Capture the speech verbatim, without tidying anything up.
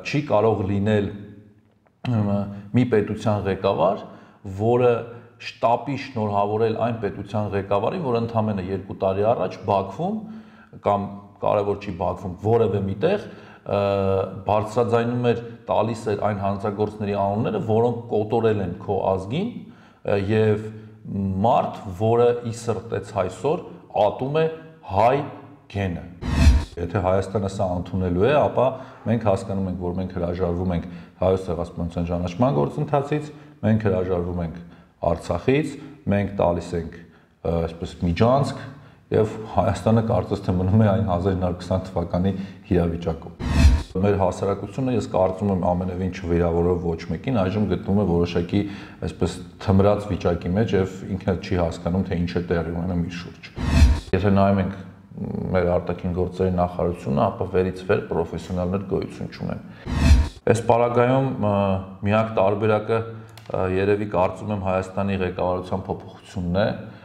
չի կարող լինել մի պետության ղեկավար, որը շտաբի շնորհավորել այն պետության ղեկավարին, որ ընդամենը երկու տարի առաջ Բաքվում կամ կարևոր չի Բաքվում որևէ միտեղ բարձրաձայնում էր տալիս էր այն հանցագործների անունները, որոնք կոտորել են քո ազգին եւ մարդ, որը ի սրտեց այսօր ատում է հայ գենը։ Եթե Հայաստանը սա ընդունելու է, ապա մենք հասկանում ենք, որ մենք հրաժարվում ենք Հայոց ցեղասպանության ճանաչման գործընթացից, մենք հրաժարվում ենք Արցախից, մենք տալիս ենք այսպես միջանցք եւ Հայաստանը կարծես թե մնում է այն հազար ինը հարյուր քսան թվականի իրավիճակում։ Մեր հասարակությունը, ես կարծում եմ, ամենևին չվիրավորով ոչ մեկին այժմ գտնվում է որոշակի այսպես թմրած վիճակի մեջ եւ ինքն էլ չի հասկանում, թե ինչ է տեղի ունենում իր շուրջ։ Եթե նայում ենք մեր արտաքին գործերի նախարարությունը, ապա վերից վեր պրոֆեսիոնալներ գոյություն չունեն։ Այս պարագայում միակ տարբերակը երևի կարծում եմ Հայաստանի ղեկավարության փոփոխությունն է,